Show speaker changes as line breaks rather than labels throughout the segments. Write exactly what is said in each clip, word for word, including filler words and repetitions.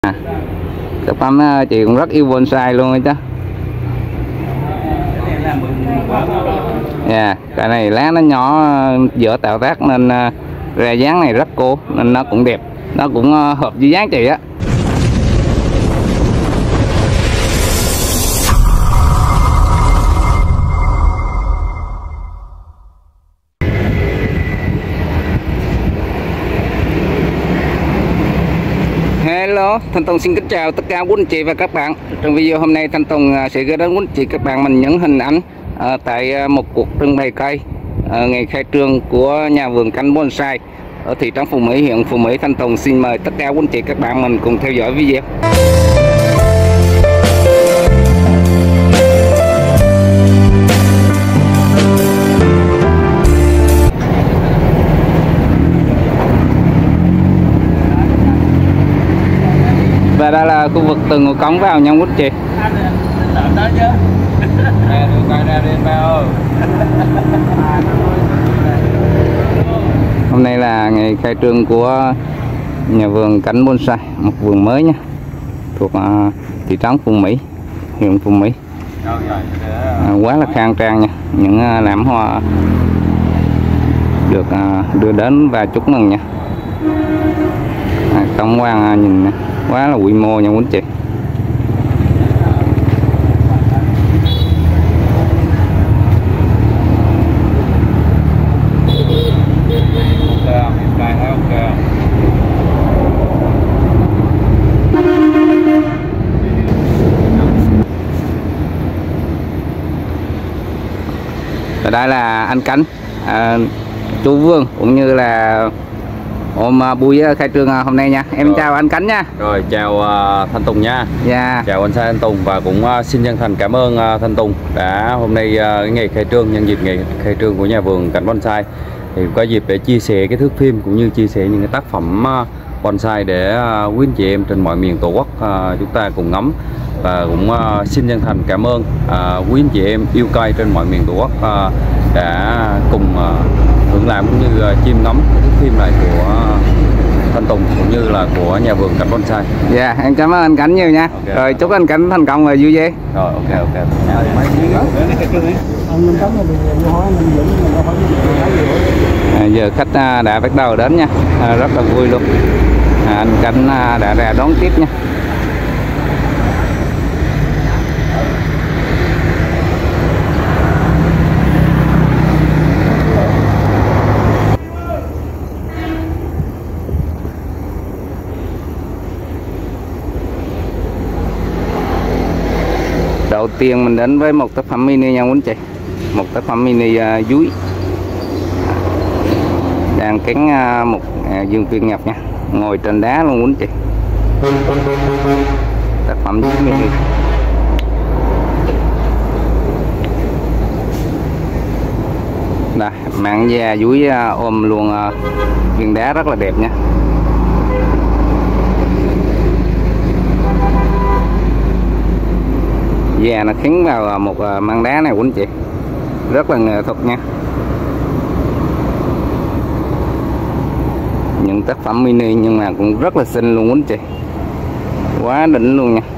À, các bấm chị cũng rất yêu bonsai luôn ấy chứ. Dạ, yeah, cái này lá nó nhỏ dở tạo tác nên ra dáng này rất cô nên nó cũng đẹp, nó cũng hợp với dáng chị á. Hello, Thanh Tùng xin kính chào tất cả quý anh chị và các bạn. Trong video hôm nay Thanh Tùng sẽ gửi đến quý anh chị các bạn mình những hình ảnh à, tại một cuộc trưng bày cây à, ngày khai trương của nhà vườn cánh bonsai ở thị trấn Phú Mỹ, huyện Phú Mỹ. Thanh Tùng xin mời tất cả quý anh chị các bạn mình cùng theo dõi video. Và đây là khu vực từng ngôi cống vào nha quý anh chị. Hôm nay là ngày khai trương của nhà vườn cánh bonsai, một vườn mới nha, thuộc uh, thị trấn Phú Mỹ, huyện Phú Mỹ. Uh, quá là khang trang nha, những uh, lạm hoa được uh, đưa đến và chúc mừng nha. À, tổng quan uh, nhìn nè, quá là quy mô nha quý anh chị. Và đây là anh Cánh, à, chú Vương cũng như là ôm buổi khai trương hôm nay nha. Em rồi. Chào anh Cánh nha.
Rồi chào uh, Thanh Tùng nha.
Yeah.
Chào anh Sai Thanh Tùng và cũng uh, xin chân thành cảm ơn uh, Thanh Tùng đã hôm nay uh, ngày khai trương, nhân dịp ngày khai trương của nhà vườn cánh bonsai thì có dịp để chia sẻ cái thước phim cũng như chia sẻ những cái tác phẩm uh, bonsai để uh, quý anh chị em trên mọi miền Tổ quốc uh, chúng ta cùng ngắm. Và cũng uh, xin chân thành cảm ơn uh, quý anh chị em yêu cây trên mọi miền Tổ quốc uh, đã cùng uh, hưởng làm cũng như uh, chiêm ngắm cái thước phim này của uh, Thanh Tùng cũng như là của nhà vườn cánh bonsai.
Dạ, yeah, em cảm ơn anh Cánh nhiều nha. Okay. Rồi chúc anh Cánh thành công và vui vẻ.
Rồi ok ok.
À, giờ khách đã bắt đầu đến nha, à, rất là vui luôn. À, anh Cánh đã ra đón tiếp nha. Đầu tiên mình đến với một tác phẩm mini nha quý anh chị, một tác phẩm mini uh, dúi đang cắn uh, một uh, dương viên nhập nha, ngồi trên đá luôn quý anh chị. Tác phẩm dúi mini. Đây, mạng da dúi uh, ôm luôn uh, viên đá rất là đẹp nha. Da nó khấn vào một măng đá này quý anh chị, rất là nghệ thuật nha. Những tác phẩm mini nhưng mà cũng rất là xinh luôn quý anh chị, quá đỉnh luôn nha.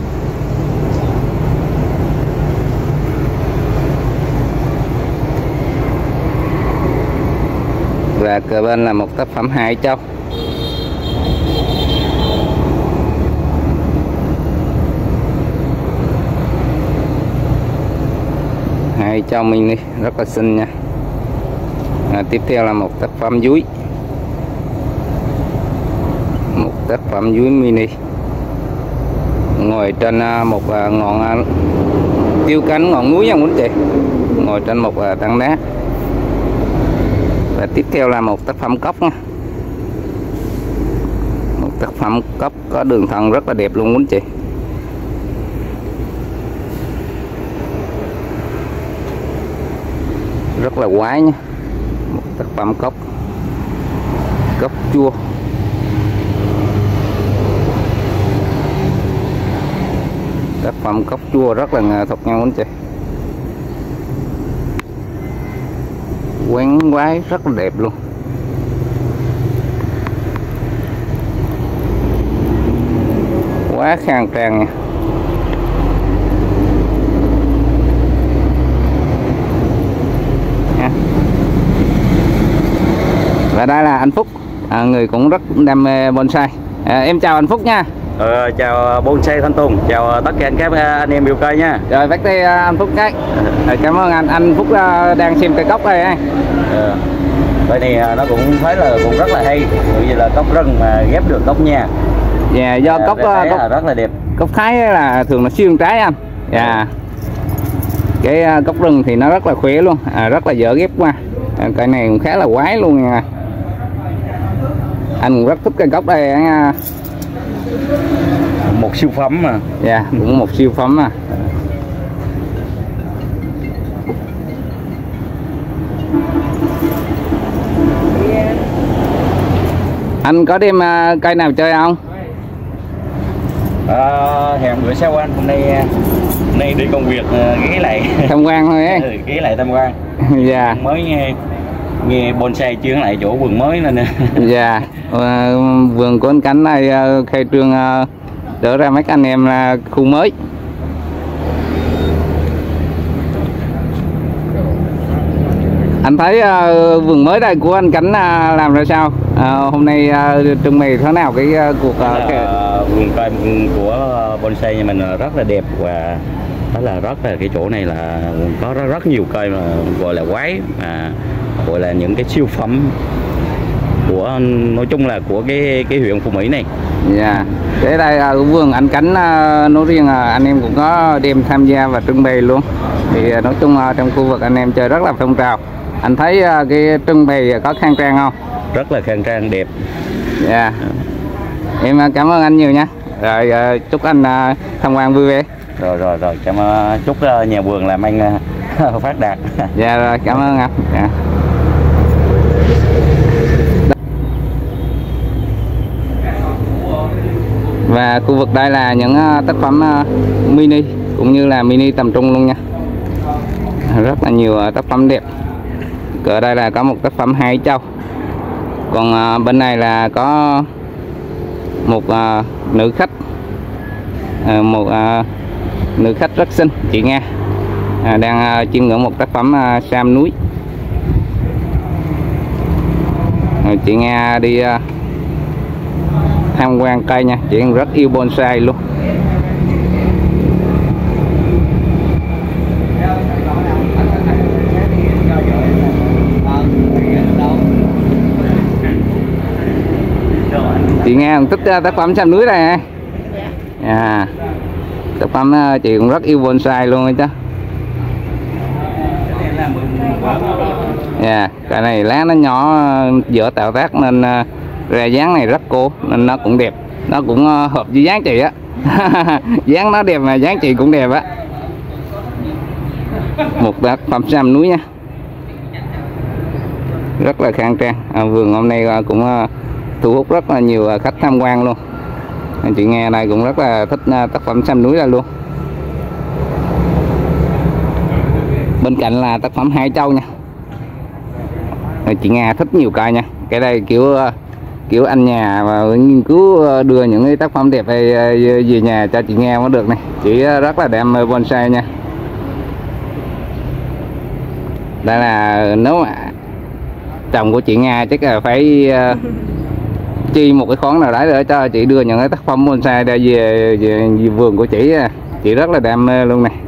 Và cờ bên là một tác phẩm Hải Châu. Hải Châu mini rất là xinh nha. À, tiếp theo là một tác phẩm dúi, một tác phẩm dúi mini ngồi trên một ngọn tiêu cánh ngọn núi nha quý anh chị, ngồi trên một tảng đá. Và tiếp theo là một tác phẩm cốc nha, một tác phẩm cốc có đường thân rất là đẹp luôn quý anh chị. Rất là quái nha, một tác phẩm cốc cốc chua. Tác phẩm cốc chua rất là nghệ thuật nha quý anh chị, quán quái rất là đẹp luôn. quá khang trang nha. Và đây là anh Phúc, à, người cũng rất đam mê bonsai. À, em chào anh Phúc nha.
Ờ, chào Bonsai Thanh Tùng, chào tất cả các anh em yêu cây nha.
Rồi bắt tay anh Phúc cái. À, cảm ơn anh. Anh Phúc đang xem cây cốc đây anh.
Ờ, cây này nó cũng thấy là cũng rất là hay, như là cốc rừng mà ghép được cốc nha.
Dạ, do
à,
cốc cốc
là rất là đẹp.
Cốc Thái là thường là xuyên trái anh. Dạ. Cái cốc rừng thì nó rất là khỏe luôn, à, rất là dễ ghép qua. À, cây này cũng khá là quái luôn nha. Anh cũng rất thích cây cốc đây nha.
Một siêu phẩm mà.
Dạ, cũng một siêu phẩm mà. Anh có đem uh, cây nào chơi không?
À, hẹn bữa sau anh, hôm nay hôm nay đi công việc ghé lại
tham quan thôi ấy.
Ừ, ghé lại tham quan.
Dạ.
Mới nghe nghe bonsai chuyển lại chỗ vườn mới nên nè.
Dạ. Uh, vườn của anh Cảnh này uh, khai trương uh, đỡ ra mấy anh em là khu mới. Anh thấy uh, vườn mới đây của anh Cảnh uh, làm ra sao? Uh, hôm nay uh, trưng bày thế nào cái uh, cuộc uh, cái...
vườn cây của bonsai nhà mình rất là đẹp, và đó là rất là cái chỗ này là có rất, rất nhiều cây mà gọi là quái, mà gọi là những cái siêu phẩm của, nói chung là của cái cái huyện Phú Mỹ này.
Dạ. Để đây là uh, vườn anh Cảnh uh, nói riêng uh, anh em cũng có đem tham gia và trưng bày luôn. Thì uh, nói chung uh, trong khu vực anh em chơi rất là phong trào. Anh thấy uh, cái trưng bày có khang trang không?
Rất là khang trang đẹp.
Dạ. Em uh, cảm ơn anh nhiều nha. Rồi uh, chúc anh uh, tham quan vui vẻ.
Rồi rồi rồi, cảm ơn, chúc uh, nhà vườn làm anh uh, phát đạt.
Dạ rồi, cảm ơn anh. Dạ. Và khu vực đây là những uh, tác phẩm uh, mini cũng như là mini tầm trung luôn nha. Rất là nhiều uh, tác phẩm đẹp. Ở đây là có một tác phẩm Hải Châu. Còn uh, bên này là có một uh, nữ khách, uh, một uh, nữ khách rất xinh, chị Nga, uh, đang uh, chiêm ngưỡng một tác phẩm uh, sam núi. Uh, chị Nga đi uh, tham quan cây nha, chị rất yêu bonsai luôn. Chị Nga thích tác phẩm sam núi này hả? À, tác phẩm chị cũng rất yêu bonsai luôn ấy chứ. Dạ, cái này lá nó nhỏ, dở tạo tác nên ra dáng này rất cô, nên nó cũng đẹp, nó cũng hợp với dáng chị á. Dáng nó đẹp mà dáng chị cũng đẹp á. Một tác phẩm sam núi nha, rất là khang trang. À, vườn hôm nay cũng thu hút rất là nhiều khách tham quan luôn. Chị Nghe này cũng rất là thích tác phẩm sam núi ra luôn. Bên cạnh là tác phẩm Hải Châu nha. Chị Nga thích nhiều cây nha. Cái đây kiểu kiểu anh nhà và nghiên cứu đưa những cái tác phẩm đẹp về về nhà cho chị Nga mới được này. Chị rất là đam mê bonsai nha. Đây là nếu mà chồng của chị Nga chắc là phải uh, chi một cái khoản nào đấy để cho chị đưa những cái tác phẩm bonsai ra về, về, về vườn của chị. Chị rất là đam mê luôn này.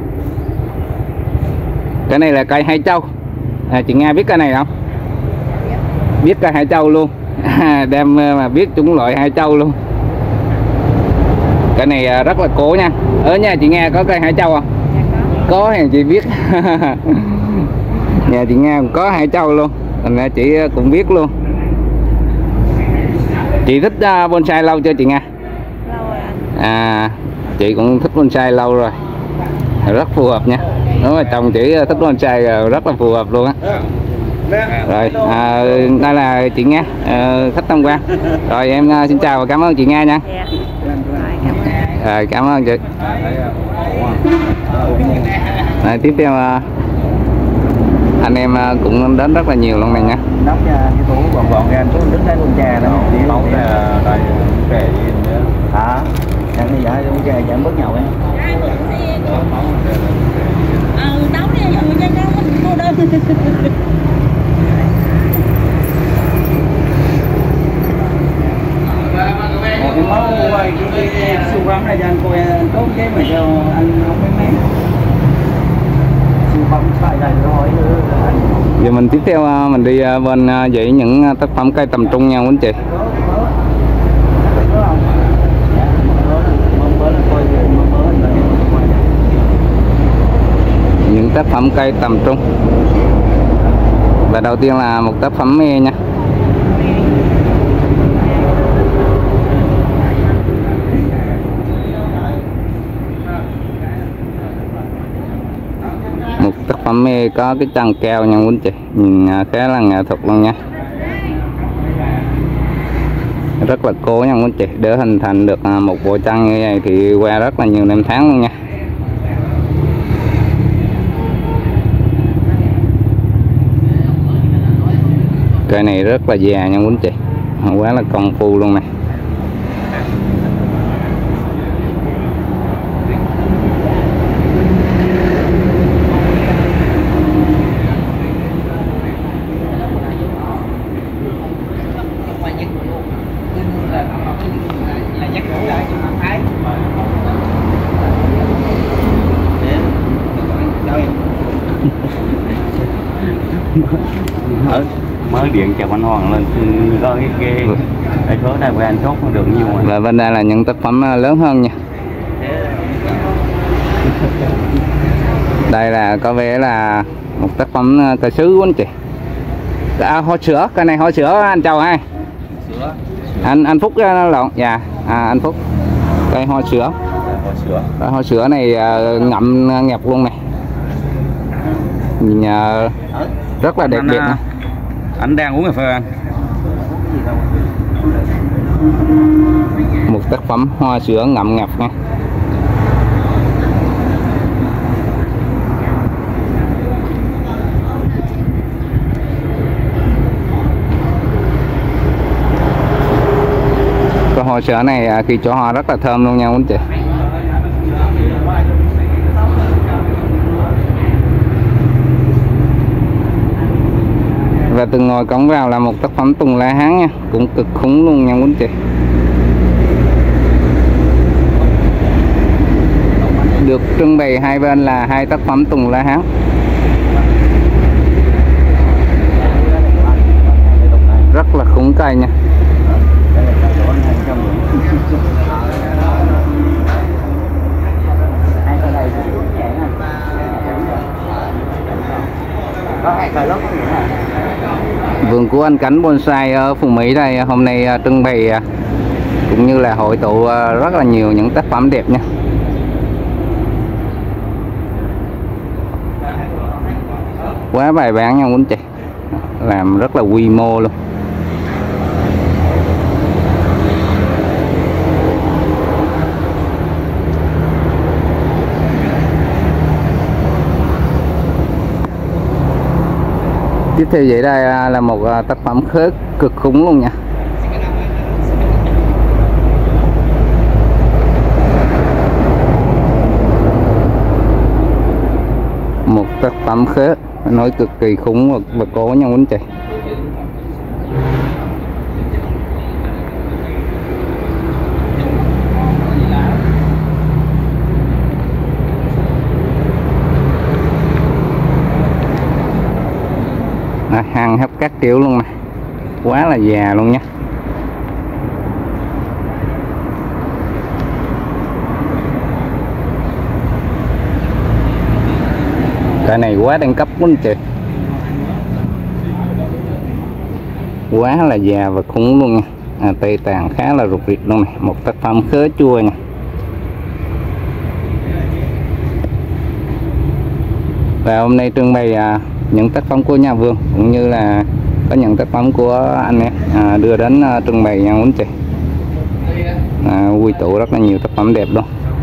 Cái này là cây Hải Châu. À, chị Nga biết cây này không? Biết cây Hải Châu luôn. Đam mê mà biết chủng loại Hải Châu luôn. Cái này rất là cố nha. Ở nhà chị Nga có cây Hải Châu không? Có thì chị biết. Nhà chị Nga cũng có Hải Châu luôn, thành ra chị cũng biết luôn. Chị thích uh, bonsai lâu chưa chị Nga?
Lâu rồi anh.
À, chị cũng thích bonsai lâu rồi, rất phù hợp nha. Nếu mà chồng chị thích bonsai rất là phù hợp luôn á. Rồi, à, đây là chị Nga, à, khách tham quan. Rồi em uh, xin chào và cảm ơn chị Nga nha.
Dạ. Rồi, cảm ơn.
Rồi, cảm ơn chị. Rồi, tiếp theo uh, anh em uh, cũng đến rất là nhiều luôn này nha.
Nóc nha, cái tủ gọn gọn ra, anh đứng thấy con trà đó. Nóc là đây về gì nữa. Hả? em bớt nhậu em.
Ờ, nấu đi, cho con mình cô đơn.
Em máu quay cái siêu phẩm này cho anh coi tốt cái mà cho anh không mấy mấy. Siêu phẩm xài này rồi anh.
Giờ mình tiếp theo mình đi bên dãy những tác phẩm cây tầm trung nha quý anh chị. Những tác phẩm cây tầm trung. Và đầu tiên là một tác phẩm me nha. Một tác phẩm me có cái chân keo nha quý anh chị, nhìn khá là nghệ thuật luôn nha, rất là cố nha quý anh chị, để hình thành được một bộ chân như vậy thì qua rất là nhiều năm tháng luôn nha. Cây này rất là già nha quý anh chị, quá là công phu luôn này.
Ở mới điện chào anh Hoàng lên có cái cái cái số này của anh chốt không được nhiều mà.
Và bên đây là những tác phẩm lớn hơn nha. Đây là có vẻ là một tác phẩm cờ sứ anh chị. À, hoa sữa, cái này hoa sữa anh Châu hay anh anh Phúc lộn, dạ à, anh Phúc. Đây hoa sữa,
Hoa sữa.
Đây, hoa sữa này ngậm ngẹp luôn này, nhìn rất là đẹp
anh,
đẹp này.
Anh đang uống cà phê anh.
Một tác phẩm hoa sữa ngậm ngập nha. Cái hoa sữa này khi cho hoa rất là thơm luôn nha quý anh chị. Và từ ngồi cổng vào là một tác phẩm tùng lá hán nha, cũng cực khủng luôn nha quý anh chị. Được trưng bày hai bên là hai tác phẩm tùng lá hán, rất là khủng cây nha. Vườn của anh Cảnh Bonsai ở Phú Mỹ đây hôm nay trưng bày cũng như là hội tụ rất là nhiều những tác phẩm đẹp nha. Quá bài bản nha quý anh chị, làm rất là quy mô luôn. Tiếp theo vậy đây là một tác phẩm khớp cực khủng luôn nha. Một tác phẩm khớp nói cực kỳ khủng và cố nha quý anh chị. À, hàng hấp các kiểu luôn nè, quá là già luôn nha. Cái này quá đẳng cấp quá anh chị, quá là già và khủng luôn nha. À, tây tàn khá là rụt rịch luôn này, một tác phẩm khớ chua nha. Và hôm nay trưng bày à, những tác phẩm của nhà vườn cũng như là có những tác phẩm của anh em à, đưa đến à, trưng bày nha quý anh chị. À, quy tụ rất là nhiều tác phẩm đẹp luôn.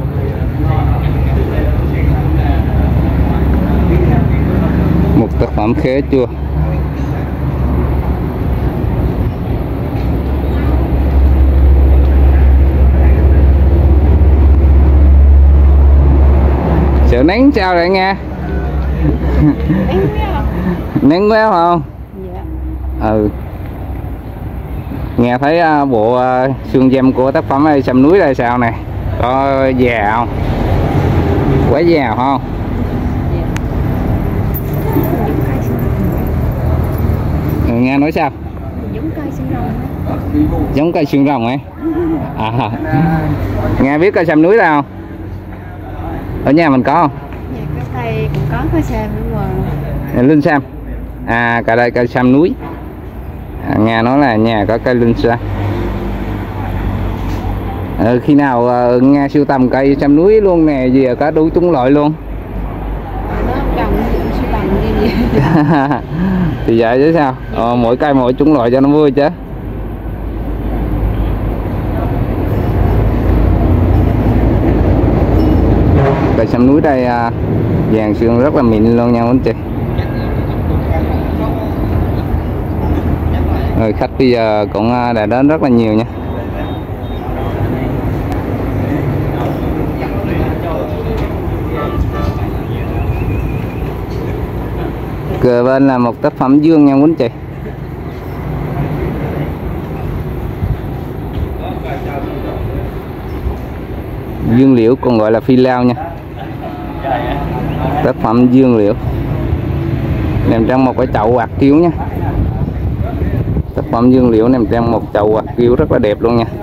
Một tác phẩm khế chua. Sợ nắng sao vậy nghe? Nắng quá không?
Dạ.
Ừ. Nghe thấy uh, bộ uh, xương dêm của tác phẩm Ai Sầm Núi đây sao này? Có già không? Quá già không? Ừ, nghe nói sao?
Giống cây xương rồng.
Giống cây xương rồng ấy. À, nghe biết cây sầm núi đâu không? Ở nhà mình có không?
Dạ, cái cây cũng có cây sam đúng rồi.
Linh sam. À, cả đây cây sam núi. À, nghe nói là nhà có cây linh sam. Ừ, khi nào uh, nghe sưu tầm cây sam núi luôn nè, gì có đủ chủng loại luôn.
Nó trồng sưu tầm như vậy.
Thì vậy chứ sao? Ờ, mỗi cây mỗi chủng loại cho nó vui chứ. Cây sâm núi đây uh, vàng xương rất là mịn luôn nha anh chị. Người khách bây giờ cũng uh, đã đến rất là nhiều nha. Cờ bên là một tác phẩm dương nha anh chị. Dương liễu còn gọi là phi lao nha. Tác phẩm dương liễu nằm trong một cái chậu quạt kiếu nha. Tác phẩm dương liễu nằm trong một chậu quạt kiếu rất là đẹp luôn nha.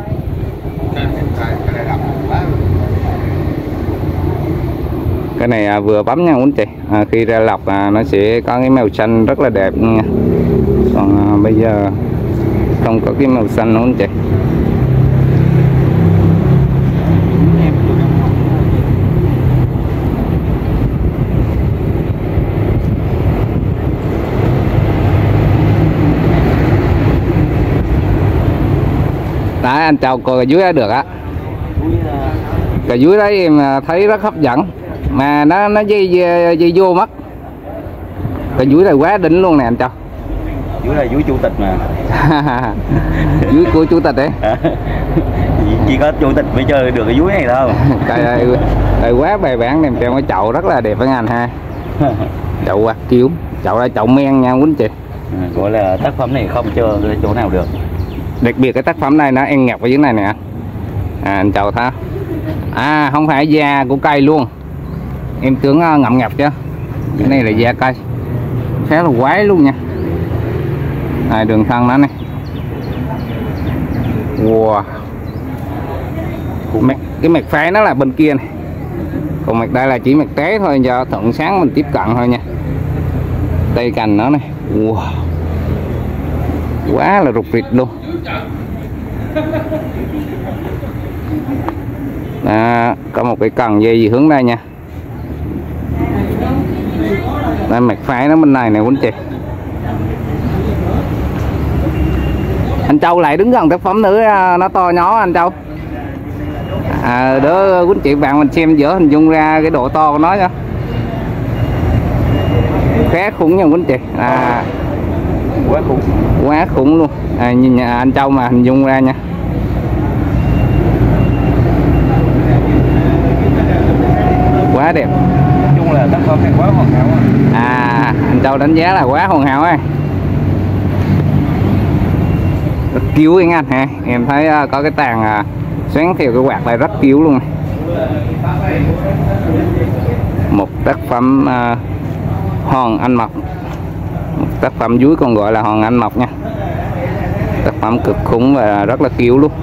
Cái này à, vừa bấm nha anh chị. À, khi ra lọc à, nó sẽ có cái màu xanh rất là đẹp nha. Còn à, bây giờ không có cái màu xanh luôn anh chị. Đấy, anh chào coi ở dưới đó được á. Ở dưới đấy em thấy rất hấp dẫn mà nó nó dây dây, dây vô mất. Cái dưới này quá đỉnh luôn nè anh Châu.
Dưới là dưới chủ tịch mà.
Dưới của chủ tịch đấy.
Chỉ có chủ tịch mới chơi được cái dưới này đâu.
Cái đây, đây quá bày bản nằm trong cái chậu rất là đẹp với anh ha. Chậu quạt kiếu, chậu đây chậu men nha quý chị.
À, gọi là tác phẩm này không chơi chỗ nào được.
Đặc biệt cái tác phẩm này nó en ngọc ở dưới này nè. À, anh Châu thấy. À, không phải da của cây luôn. Em tưởng ngậm ngập chứ. Cái này là da cây. Khá là quái luôn nha. À, đường thân nó này. Wow. Mạch, cái mạch phái nó là bên kia này. Còn mạch đây là chỉ mạch té thôi, do thuận sáng mình tiếp cận thôi nha. Cây cành nó này. Wow. Quá là rụt rịch luôn. À, có một cái cần dây gì hướng đây nha. Đây mạch phái nó bên này nè quý chị. Anh Châu lại đứng gần tác phẩm nữa, nó to nhỏ anh Châu. À, đỡ quý chị bạn mình xem dở hình dung ra cái độ to của nó nha. Khá khủng nha quý chị. À,
Quá khủng.
Quá khủng luôn. À, nhìn anh Châu mà hình dung ra nha. Quá đẹp.
Nói chung là tác phẩm này quá hoàn hảo.
À, anh Châu đánh giá là quá hoàn hảo ấy. Rất cứu anh anh ha. Em thấy uh, có cái tàn uh, xoắn theo cái quạt này rất cứu luôn này. Một tác phẩm uh, hòn anh mộc. Một tác phẩm dưới còn gọi là hòn anh mộc nha. Tác phẩm cực khủng và rất là cứu luôn.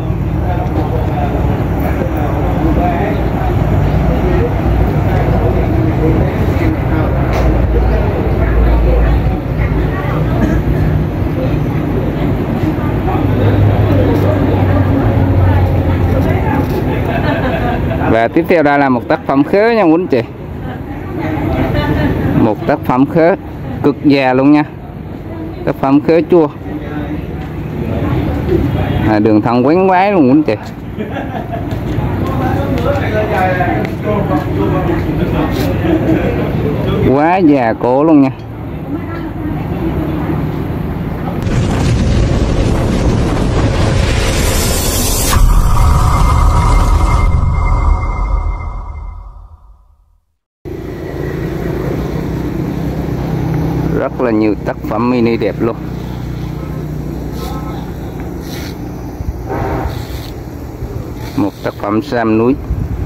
Và tiếp theo đây là một tác phẩm khế nha quý chị. Một tác phẩm khế cực già luôn nha. Tác phẩm khế chua. À, đường thân quánh quái luôn quý chị. Quá già cổ luôn nha. là nhiều tác phẩm mini đẹp luôn. Một tác phẩm Sam núi,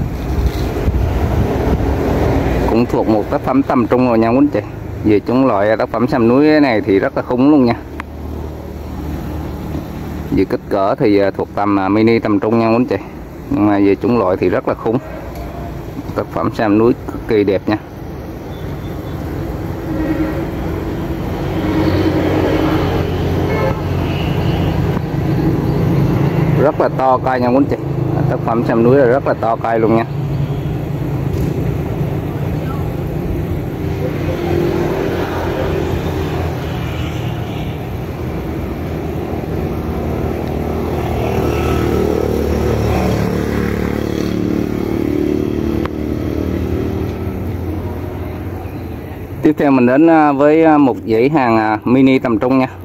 cũng thuộc một tác phẩm tầm trung rồi nha quý anh chị. Về chúng loại tác phẩm Sam núi này thì rất là khủng luôn nha. Về kích cỡ thì thuộc tầm mini tầm trung nha quý anh chị, nhưng mà về chủng loại thì rất là khủng. Tác phẩm Sam núi cực kỳ đẹp nha. Rất là to cây nha quý anh chị. Tác phẩm Sam núi là rất là to cây luôn nha. Tiếp theo mình đến với một dãy hàng mini tầm trung nha.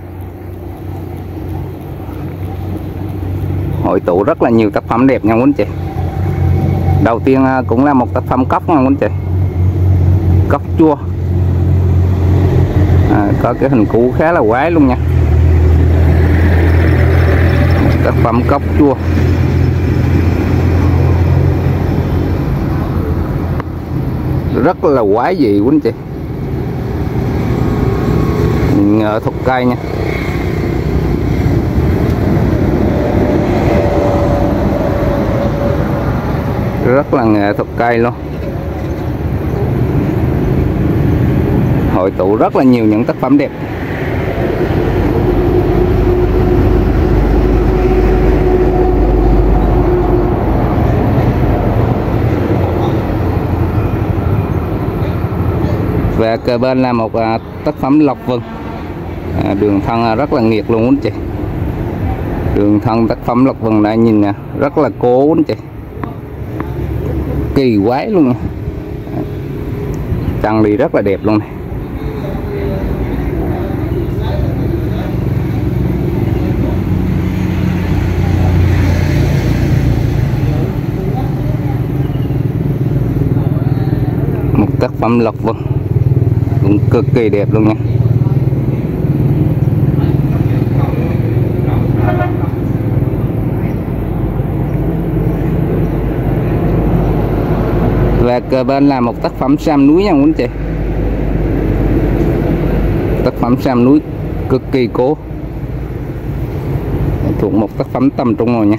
Hội tụ rất là nhiều tác phẩm đẹp nha quý anh chị. Đầu tiên cũng là một tác phẩm cốc nha quý anh chị. Cốc chua, à, có cái hình cũ khá là quái luôn nha. Tác phẩm cốc chua rất là quái dị quý anh chị. Nghệ thuật cây nha. Rất là nghệ thuật cây luôn. Hội tụ rất là nhiều những tác phẩm đẹp. Và cờ bên là một à, tác phẩm Lộc Vân, à, đường thân rất là nghiệt luôn anh chị. Đường thân tác phẩm Lộc Vân đây nhìn nè, rất là cố anh chị, kỳ quái luôn nha. Chân đi rất là đẹp luôn này. Một tác phẩm Lộc Vân cũng cực kỳ đẹp luôn nha. Và cờ bên là một tác phẩm Sam núi nha quý anh chị. Tác phẩm Sam núi cực kỳ cố, thuộc một tác phẩm tầm trung rồi nha.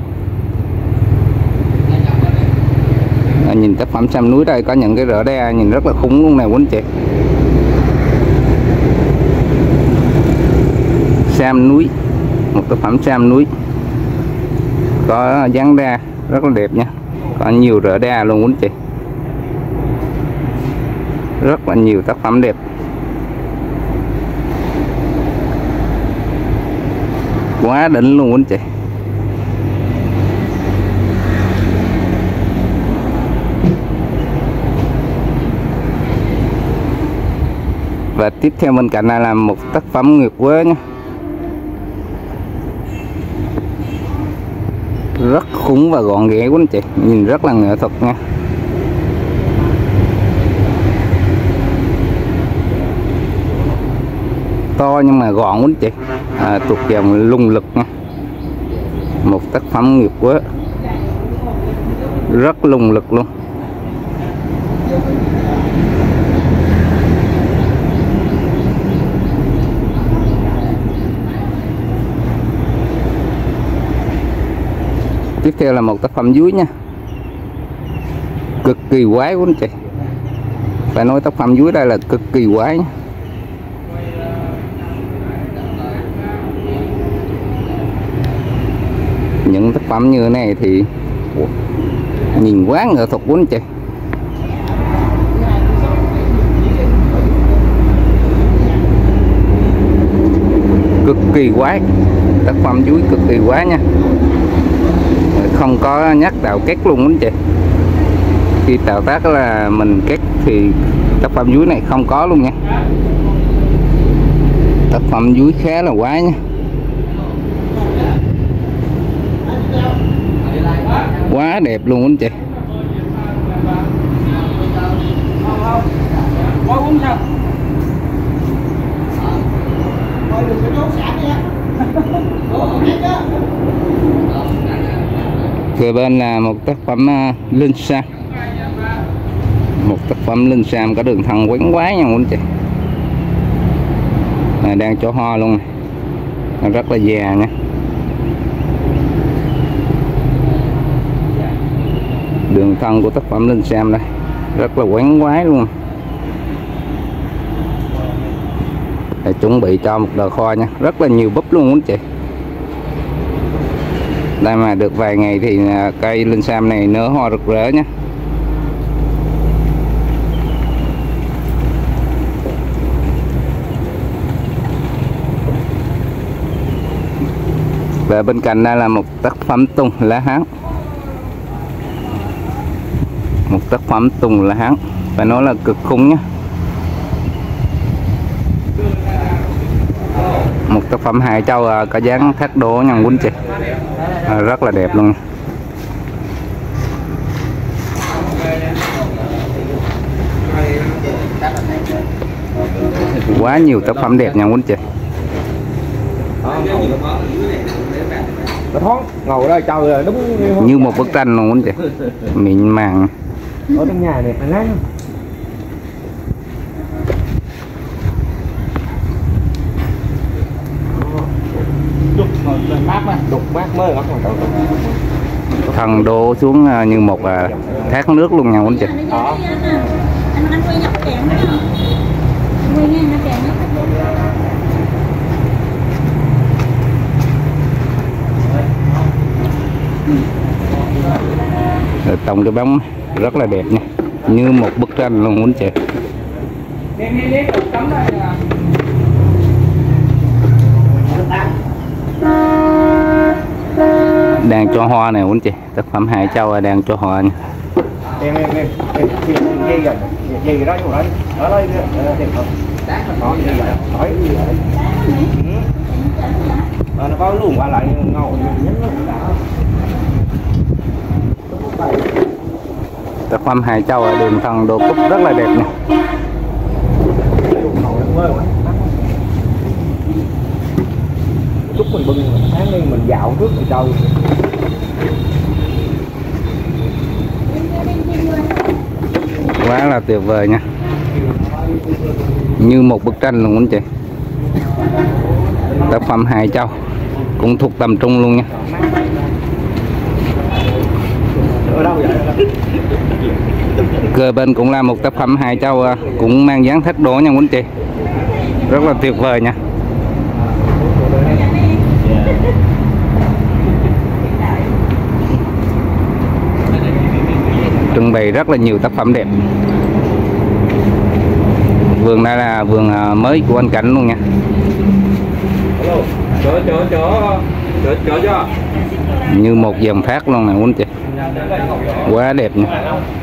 À, nhìn tác phẩm Sam núi đây có những cái rỡ đe nhìn rất là khủng luôn này quý anh chị. Sam núi, một tác phẩm Sam núi có dáng đa rất là đẹp nha, có nhiều rỡ đa luôn quý anh chị. Rất là nhiều tác phẩm đẹp, quá đỉnh luôn quý anh chị. Và tiếp theo bên cạnh này là một tác phẩm Nguyệt Quế nha. Rất khủng và gọn ghẽ quý anh chị, nhìn rất là nghệ thuật nha. To nhưng mà gọn quý anh chị, à, thuộc dòng lung lực nha. Một tác phẩm Nguyệt Quế rất lung lực luôn. Tiếp theo là một tác phẩm dưới nha, cực kỳ quái quý anh chị. Phải nói tác phẩm dưới đây là cực kỳ quái nha. Những tác phẩm như thế này thì nhìn quá nghệ thuật quý anh chị. Cực kỳ quái, tác phẩm dưới cực kỳ quái nha. Không có nhắc tạo két luôn anh chị. Khi tạo tác là mình két thì tác phẩm dưới này không có luôn nha. Tác phẩm dưới khá là quái nha, quá đẹp luôn anh chị. Kế bên là một tác phẩm uh, Linh Sam, một tác phẩm Linh Sam có đường thân quánh quái nha anh chị. À, đang cho hoa luôn này. Rất là già nha. Đường thân của tác phẩm Linh Sam đây rất là quánh quái luôn. Để chuẩn bị cho một đời kho nha, rất là nhiều búp luôn anh chị. Đây mà được vài ngày thì cây Linh Sam này nở hoa rực rỡ nhé. Và bên cạnh đây là một tác phẩm tùng lá hán, một tác phẩm tùng lá hán phải nói là cực khủng nhé. Một tác phẩm Hải Châu có dáng thác đố nha quý chị, rất là đẹp luôn. Quá nhiều tác phẩm đẹp nha quý chị.
Ngồi đó trời đúng
như một bức tranh luôn quý chị, mịn màng.
ở trong nhà đẹp lắm. Đục mát mới bắt đầu
Thần đổ xuống như một thác nước luôn nha quý chị.
Anh anh quay nhập kẹn đó. Quay nghe nó kẹn
nó. Tổng cái bóng rất là đẹp nha, như một bức tranh luôn quý chị. Đang cho hoa này quý chị, tác phẩm Hải Châu đang cho hoa nha.
em em em em gì rồi gì đó rồi ở đây tiền không đó gì vậy hỏi gì vậy nó có luồng qua lại ngầu
Tác phẩm Hải Châu ở đường Thần Đồ Cúc rất là đẹp nha.
lúc mình bưng sáng đi mình dạo trước thì đâu
Quá là tuyệt vời nha, như một bức tranh luôn anh chị. Tác phẩm Hải Châu cũng thuộc tầm trung luôn nha. Cơ bên cũng là một tác phẩm Hải Châu cũng mang dáng thách đố nha anh chị, rất là tuyệt vời nha. Trưng bày rất là nhiều tác phẩm đẹp. Vườn đây là vườn mới của anh Cảnh luôn nha.
Chỗ chỗ chỗ chỗ chỗ cho
Như một dòng thác luôn nè quý chị, quá đẹp nha.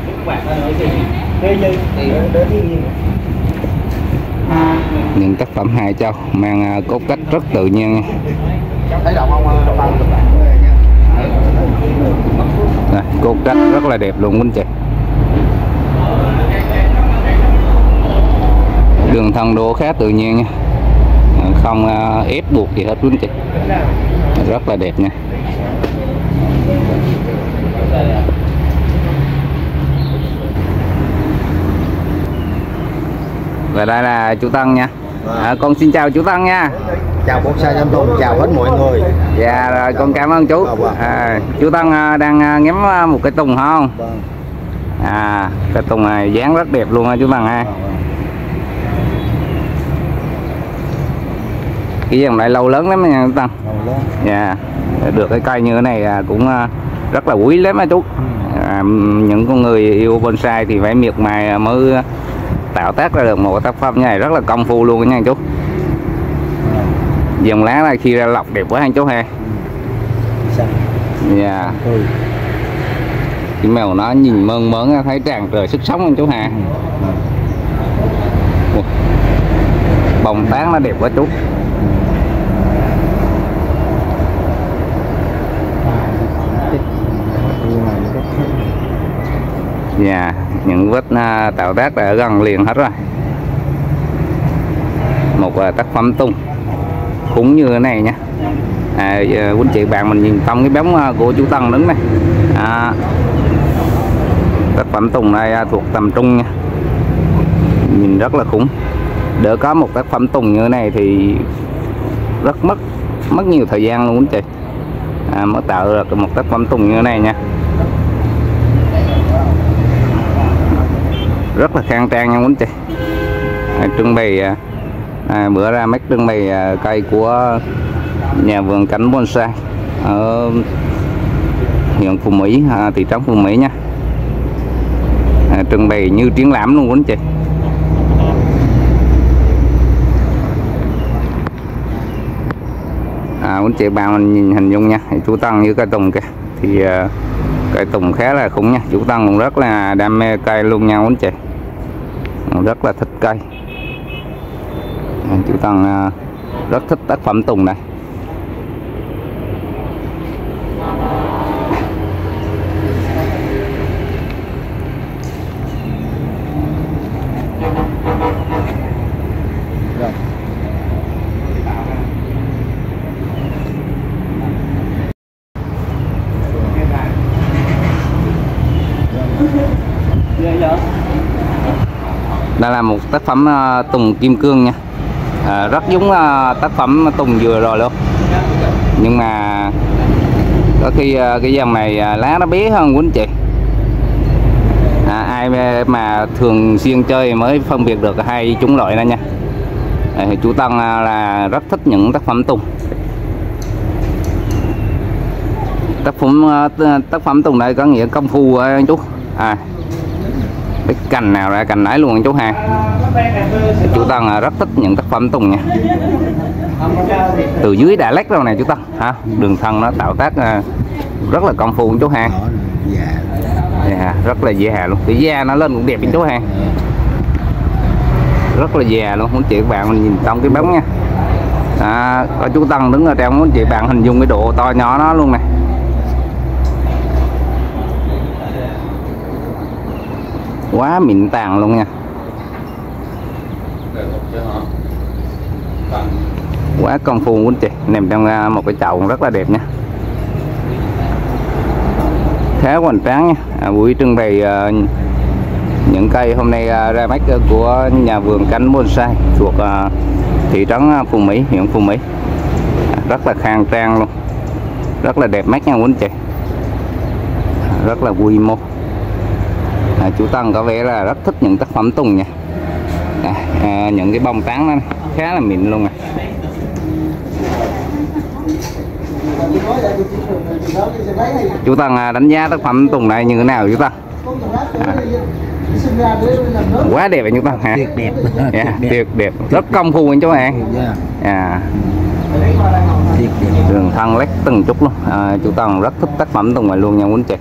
Những tác phẩm Hải Châu mang cốt cách rất tự nhiên nha. Đây, cốt cách rất là đẹp luôn quý chị. Đường Thần Đô khá tự nhiên nha, không ép buộc gì hết quý chị, rất là đẹp nha. Và đây là chú Tân nha. À, con xin chào chú Tân nha.
Chào bonsai Thanh Tùng, chào hết mọi người.
Dạ rồi, con cảm ơn chú. À, chú Tân đang ngắm một cái tùng không? À, cái tùng này dáng rất đẹp luôn ha chú Tân ha. Cái dòng này lâu lớn lắm nha chú Tân. Dạ, được cái cây như thế này cũng rất là quý lắm á chú. À, những con người yêu bonsai thì phải miệt mài mới tạo tác ra được một tác phẩm như này, rất là công phu luôn nha chú. Dòng lá này khi ra lọc đẹp quá anh chú ha. Dạ. Cái mèo nó nhìn mơn mớn thấy tràn trời sức sống anh chú ha. Bông tán nó đẹp quá chú. Dạ, những vết uh, tạo tác đã gần liền hết rồi. Một uh, tác phẩm tung khủng như thế này nha. À, quý chị bạn mình nhìn trong cái bóng của chú Tân đứng này. À, tác phẩm tùng này thuộc tầm trung nha, nhìn rất là khủng. Để có một tác phẩm tùng như thế này thì rất mất mất nhiều thời gian luôn quý chị, à, mới tạo được một tác phẩm tùng như thế này nha. Rất là khang trang nha quý chị. À, trưng bày à, bữa ra mấy trưng bày à, cây của nhà vườn cảnh bonsai ở huyện Phú Mỹ, à, thị trấn Phú Mỹ nha. À, trưng bày như triển lãm luôn quý chị. À, quý chị bạn mình nhìn hình dung nha, chú Tân như cây tùng kìa, thì uh, cây tùng khá là khủng nha. Chú Tân cũng rất là đam mê cây luôn nha quý chị, rất là thích cây. À, chú Tân uh, rất thích tác phẩm tùng này. Đây là một tác phẩm uh, tùng kim cương nha, à, rất giống uh, tác phẩm tùng vừa rồi luôn, nhưng mà có khi uh, cái dòng này uh, lá nó bé hơn quý anh chị. À, ai mà thường xuyên chơi mới phân biệt được hai chủng loại này nha. À, chú Tân uh, là rất thích những tác phẩm tùng. Tác phẩm uh, tác phẩm tùng này có nghĩa công phu uh, anh chú. À, cái cành nào ra cành nấy luôn anh chú ha. Chú Tân rất thích những tác phẩm tùng nha. Từ dưới đã lách rồi này chú Tân ha, đường thân nó tạo tác rất là công phu anh chú ha. Yeah, rất là già luôn, cái da nó lên cũng đẹp anh chú ha, rất là già luôn. Muốn chị bạn mình nhìn trong cái bóng nha. À, có chú Tân đứng ở trong, muốn chị bạn hình dung cái độ to nhỏ nó luôn này. Quá mịn tàng luôn nha, quá công phu quý chị, nằm trong một cái chậu rất là đẹp nha, khá hoành tráng nha. À, buổi trưng bày uh, những cây hôm nay uh, ra mắt của nhà vườn cảnh bonsai thuộc uh, thị trấn Phú Mỹ, huyện Phú Mỹ, à, rất là khang trang luôn, rất là đẹp mắt nha quý chị, rất là quy mô. À, chú Tân có vẻ là rất thích những tác phẩm tùng nha. À, à, những cái bông tán nó này, khá là mịn luôn nè. Chú Tân à, đánh giá tác phẩm tùng này như thế nào chú Tân? À, quá đẹp anh chú Tân hả?
Tuyệt đẹp.
Yeah, tuyệt đẹp, rất công phu anh chú hả? À, đường thân lét từng chút luôn. À, chú Tân rất thích tác phẩm tùng này luôn nha quý chị.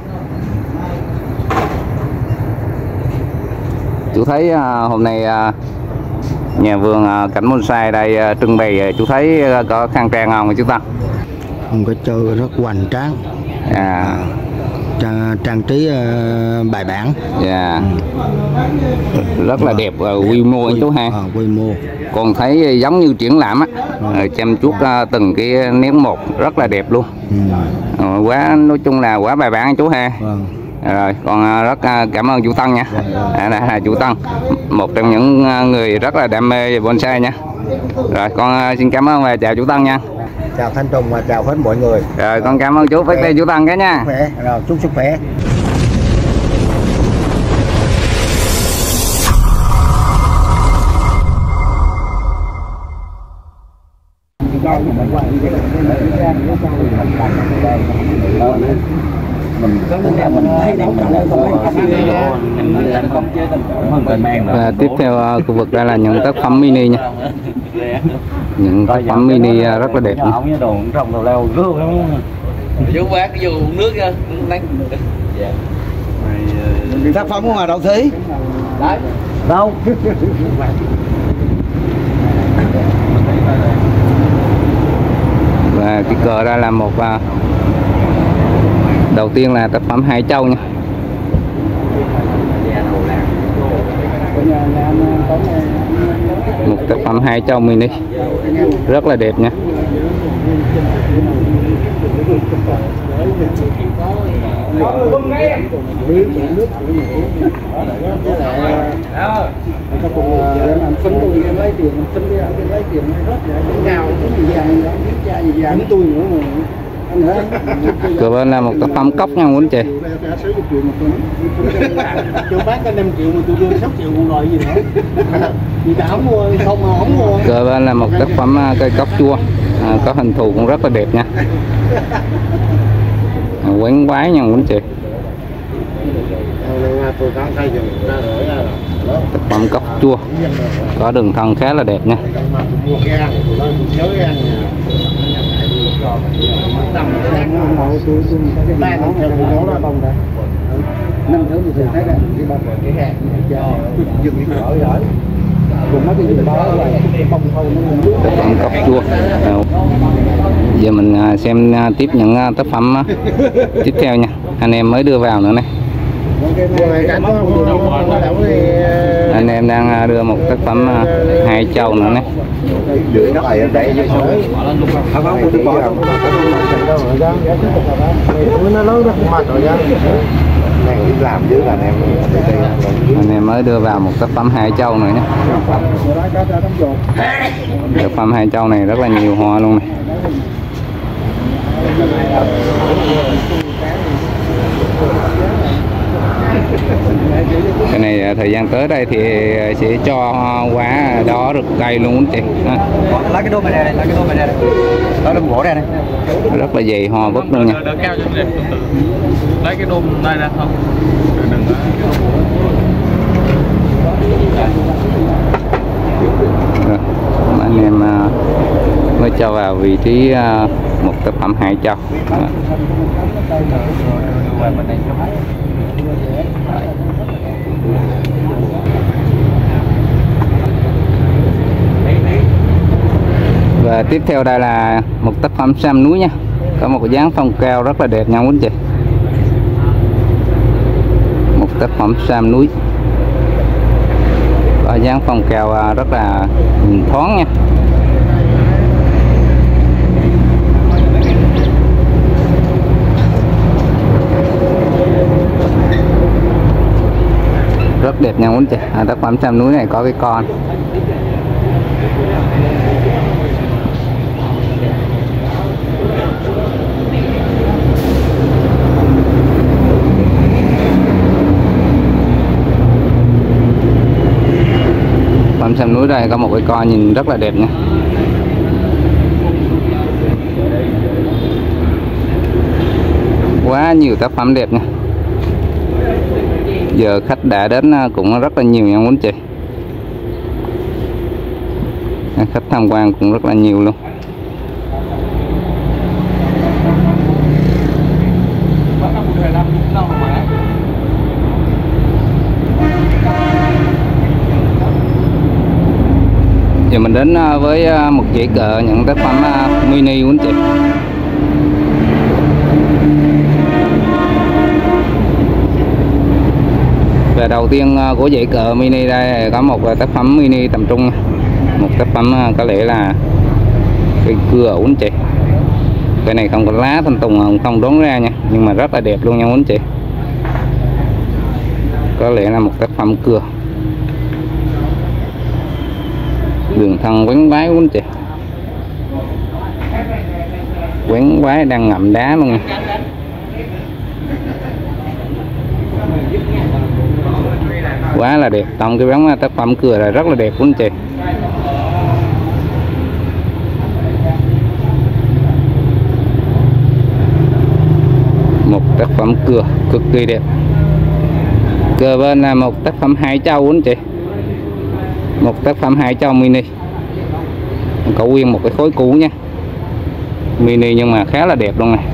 Chú thấy uh, hôm nay uh, nhà vườn uh, cảnh bonsai đây uh, trưng bày, uh, chú thấy uh, có khang trang không chú Tân?
Không có chơi rất hoành tráng.
À,
trang, trang trí uh, bài bản.
Yeah. Ừ. Rất là đẹp, uh, quy mô anh chú ha.
À, quy mô.
Còn thấy giống như triển lãm á, ừ. uh, chăm chút uh, từng cái nét một rất là đẹp luôn. Ừ. Uh, quá nói chung là quá bài bản anh chú ha.
Vâng.
Rồi, con rất cảm ơn chú Tân nha. À, đây là chú Tân, một trong những người rất là đam mê về bonsai nha. Rồi, con xin cảm ơn và chào chú Tân nha.
Chào Thanh Tùng và chào hết mọi người.
Rồi, con cảm ơn chú, với tay chú Tân cái nha.
Khỏe, rồi chúc sức khỏe.
Và tiếp theo khu vực đây là những tác phẩm mini nha, những tác phẩm mini rất là đẹp.
Tác phẩm của mà đâu Thí? Đâu?
Và cái cờ đây là một uh, đầu tiên là tác phẩm Hải Châu nha. Một tác phẩm hai châu mini rất là đẹp nha. Cửa bên là một tác phẩm cốc nha quý anh chị.
Tôi bán có năm triệu mà tôi đưa sáu triệu còn rồi gì nữa. Vì ta không mua không mà không mua.
Cửa bên là một tác phẩm cây cóc chua, à, có hình thù cũng rất là đẹp nha. À, quán quái nha quý anh chị. Tác phẩm cóc chua có đường thân khá là đẹp nha. Tác phẩm cóc chua. À, giờ mình xem tiếp những tác phẩm tiếp theo nha. Anh em mới đưa vào nữa này. Anh em đang đưa một tác phẩm hai châu nữa này. Anh em mới đưa vào một tác phẩm hai châu nữa nhé. Tác phẩm hai châu này rất là nhiều hoa luôn này. Cái này thời gian tới đây thì sẽ cho quả đó được cây luôn chị.
Lấy cái đô này này, lấy cái đô này này. Đó đâm gỗ đây này.
Rất là dày hoa vứt luôn nha.
Lấy cái đôm đây ra không?
Rồi, anh em mới cho vào vị trí một tác phẩm hai châu. Và tiếp theo đây là một tác phẩm sam núi nha, có một dáng phong cao rất là đẹp nha quý anh chị. Một tác phẩm sam núi có dáng phong cao rất là thoáng nha. Rất đẹp nha quý anh chị. À, tác phẩm sam núi này có cái con. Phẩm sam núi đây có một cái con nhìn rất là đẹp nha. Quá nhiều tác phẩm đẹp nha. Giờ khách đã đến cũng rất là nhiều nha quý anh chị. Khách tham quan cũng rất là nhiều luôn. Giờ mình đến với một dãy cờ những tác phẩm mini quý anh chị. Và đầu tiên của dãy cờ mini đây có một tác phẩm mini tầm trung nha. Một tác phẩm có lẽ là cây cưa quý anh chị. Cái này không có lá thanh tùng không đốn ra nha, nhưng mà rất là đẹp luôn nha quý anh chị. Có lẽ là một tác phẩm cưa. Đường thân quánh quái quý anh chị. Quánh quái đang ngậm đá luôn nha. Quá là đẹp, trong cái bóng tác phẩm cưa là rất là đẹp quý anh chị. Một tác phẩm cưa cực kỳ đẹp. Cưa bên là một tác phẩm hai châu quý anh chị. Một tác phẩm hai châu mini. Có nguyên một cái khối cũ nha. Mini nhưng mà khá là đẹp luôn này.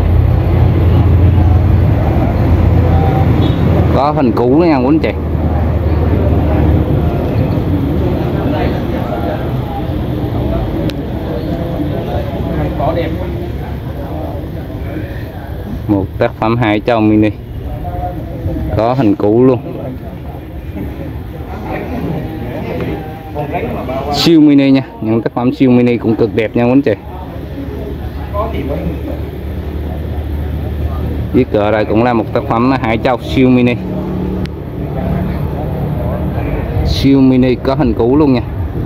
Có hình cũ nữa nha quý anh chị. Một tác phẩm hai châu mini. Có hình cũ luôn. Siêu mini nha, những tác phẩm siêu mini cũng cực đẹp nha quý anh chị. Chiếc cờ đây cũng là một tác phẩm Hải Châu siêu mini. Siêu mini có hình cũ luôn nha.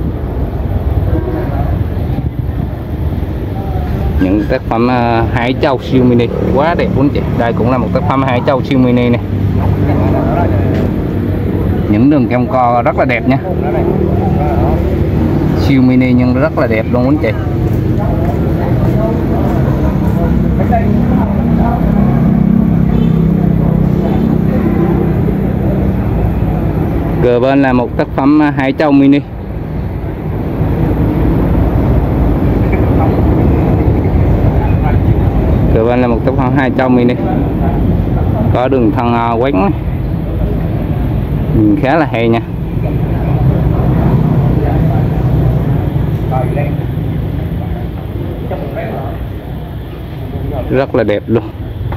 Những tác phẩm Hải Châu siêu mini quá đẹp quý anh chị. Đây cũng là một tác phẩm Hải Châu siêu mini này. Những đường cong co rất là đẹp nha. Siêu mini nhưng rất là đẹp luôn quý anh chị. Cờ bên là một tác phẩm Hải Châu mini. Cờ bên là một tác phẩm Hải Châu mini. Có đường thân quánh, nhìn khá là hay nha. Rất là đẹp luôn.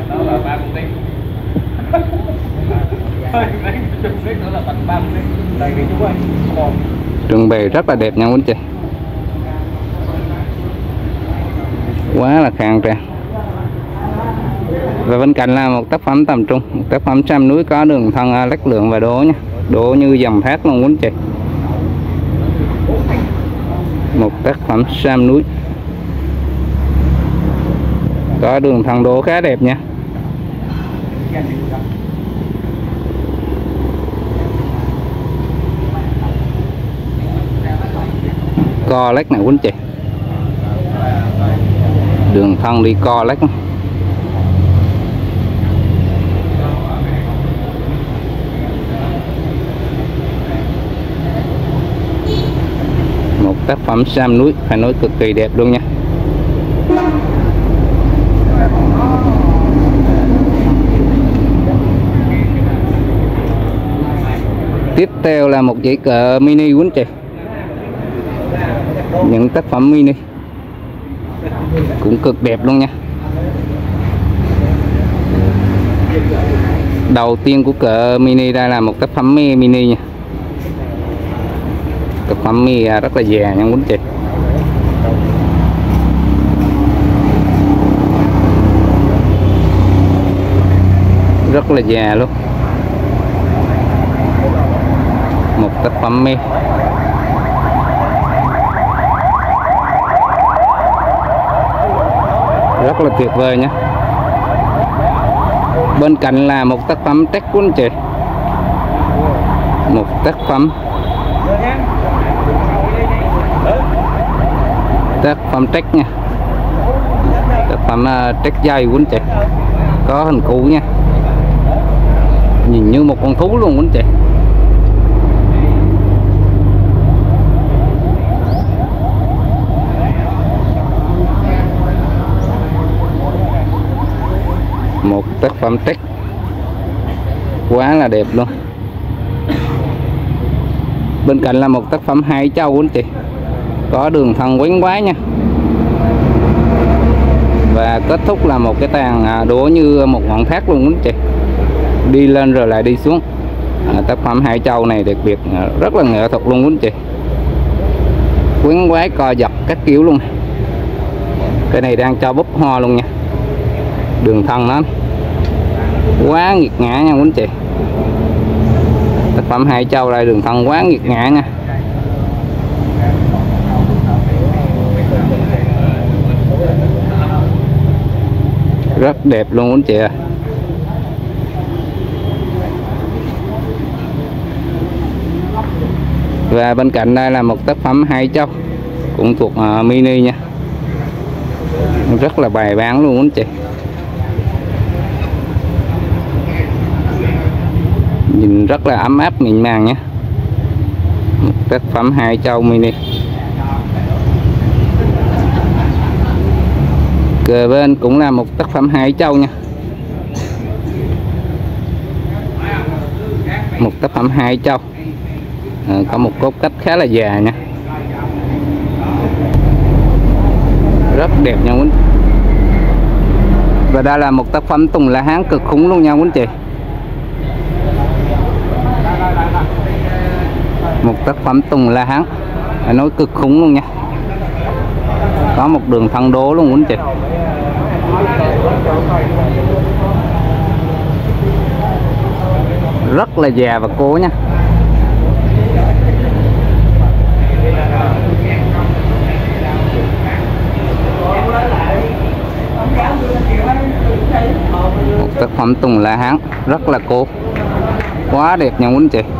Trưng bày rất là đẹp nha quý anh chị. Quá là khang trang. Và bên cạnh là một tác phẩm tầm trung, một tác phẩm sam núi có đường thân lách lượng và đố nha, đố như dầm thác luôn quý anh chị. Một tác phẩm sam núi có đường thân đố khá đẹp nha. Co lách này quý anh chị, đường thân đi co lách. Một tác phẩm sam núi phải nói cực kỳ đẹp luôn nha. Tiếp theo là một dãy cờ mini quý anh chị. Những tác phẩm mini cũng cực đẹp luôn nha. Đầu tiên của cờ mini đây là một tác phẩm mini nha. Tác phẩm mini rất là già nha quý anh chị. Rất là già luôn. Một tác phẩm mê rất là tuyệt vời nhé. Bên cạnh là một tác phẩm tech của anh chị, một tác phẩm tác phẩm tech nha, tác phẩm tech dây của anh chị, có hình cũ nha, nhìn như một con thú luôn của anh chị. Một tác phẩm tech quá là đẹp luôn. Bên cạnh là một tác phẩm Hải Châu của anh chị, có đường thân quánh quái nha. Và kết thúc là một cái tàn đố như một ngọn thác luôn anh chị, đi lên rồi lại đi xuống. À, tác phẩm Hải Châu này đặc biệt rất là nghệ thuật luôn anh chị, quánh quái co giật các kiểu luôn. Cái này đang cho búp hoa luôn nha. Đường thân nó quá nghiệt ngã nha quý anh chị. Tác phẩm Hải Châu đây đường thân quá nghiệt ngã nha. Rất đẹp luôn quý anh chị ạ. Và bên cạnh đây là một tác phẩm Hải Châu cũng thuộc uh, mini nha. Rất là bài bản luôn quý anh chị. Nhìn rất là ấm áp mịn màng nhé. Một tác phẩm Hải Châu mini. Cờ bên cũng là một tác phẩm Hải Châu nha. Một tác phẩm Hải Châu, à, có một cốt cách khá là già nha. Rất đẹp nha quý anh. Và đây là một tác phẩm Tùng La Hán cực khủng luôn nha quý anh chị. Một tác phẩm Tùng La Hán phải nói cực khủng luôn nha. Có một đường thân đố luôn quý anh chị. Rất là già và cố nha. Một tác phẩm Tùng La Hán rất là cố, quá đẹp nha quý anh chị.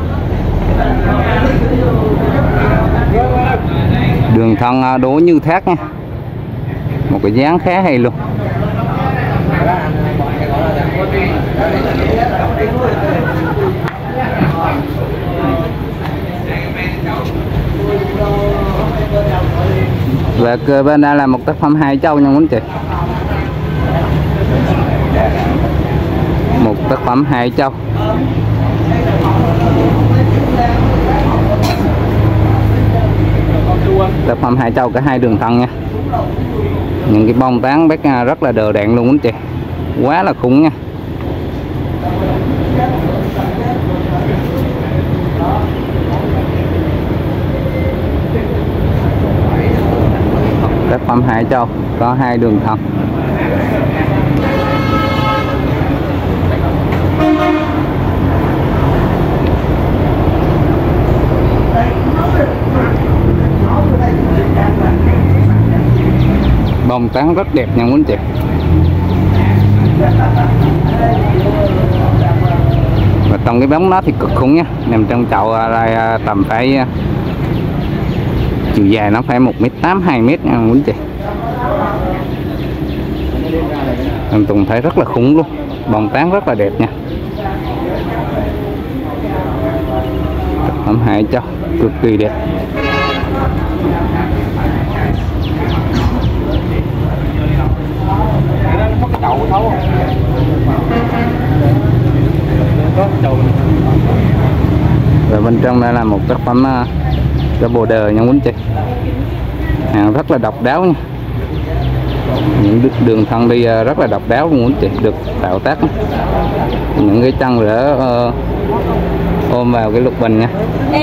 Đường thân đố như thác nha, một cái dáng khá hay luôn. Và cơ bên đây là một tác phẩm Hai Châu nha quý anh chị. Một tác phẩm Hai Châu. Tác phẩm Hai Châu cả hai đường thân nha. Những cái bông tán bét rất là đều đặn luôn quý anh chị, quá là khủng nha. Tác phẩm Hai Châu có hai đường thân. Bông tán rất đẹp nha quý anh chị. Và trong cái bóng nó thì cực khủng nha, nằm trong chậu là tầm phải chiều dài nó phải một mét tám, hai mét nha quý anh chị. Anh Tùng thấy rất là khủng luôn, bông tán rất là đẹp nha. Tác phẩm Hai Châu cực kỳ đẹp. Và bên trong đây là một tác phẩm cái bồ đề nha quý anh chị, hàng rất là độc đáo nha. Những đường thân đi rất là độc đáo luôn quý anh chị, được tạo tác những cái chân rỡ uh, ôm vào cái lục bình nha.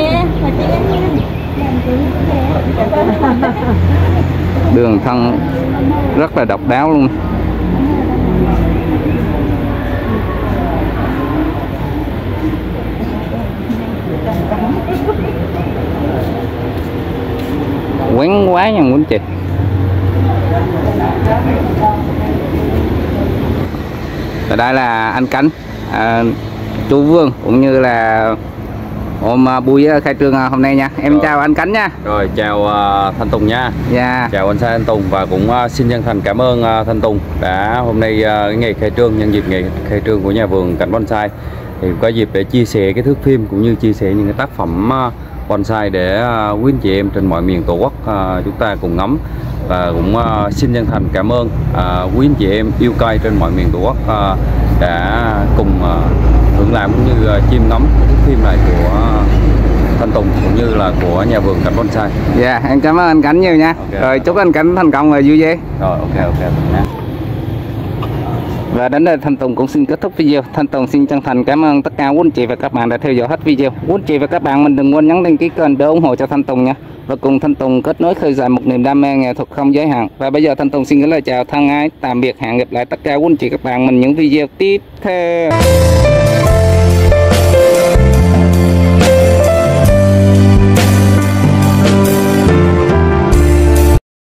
Đường thân rất là độc đáo luôn. Quán quá nha quý anh chị. Và đây là anh Cánh, à, chú Vương cũng như là ôm buổi khai trương hôm nay nha. Em rồi. Chào anh Cánh nha.
Rồi chào uh, Thanh Tùng nha.
Yeah.
Chào anh Sai Thanh Tùng và cũng uh, xin chân thành cảm ơn uh, Thanh Tùng đã hôm nay uh, cái ngày khai trương, nhân dịp ngày khai trương của nhà vườn Cảnh Bonsai thì có dịp để chia sẻ cái thước phim cũng như chia sẻ những cái tác phẩm uh, bonsai để uh, quý anh chị em trên mọi miền Tổ quốc uh, chúng ta cùng ngắm. Và cũng uh, xin chân thành cảm ơn uh, quý anh chị em yêu cây trên mọi miền Tổ quốc uh, đã cùng uh, hưởng làm cũng như uh, chiêm ngắm cái thước phim này của uh, Thanh Tùng cũng như là của nhà vườn Cảnh Bonsai.
Dạ, yeah, em cảm ơn anh Cảnh nhiều nha. Okay. Rồi chúc anh Cảnh thành công và vui vẻ.
Rồi ok ok.
Và đến đây Thanh Tùng cũng xin kết thúc video. Thanh Tùng xin chân thành cảm ơn tất cả quý anh chị và các bạn đã theo dõi hết video. Quý anh chị và các bạn mình đừng quên nhấn đăng ký kênh để ủng hộ cho Thanh Tùng nha. Và cùng Thanh Tùng kết nối khơi dậy một niềm đam mê nghệ thuật không giới hạn. Và bây giờ Thanh Tùng xin gửi lời chào thân ái, tạm biệt, hẹn gặp lại tất cả quý anh chị các bạn mình những video tiếp theo.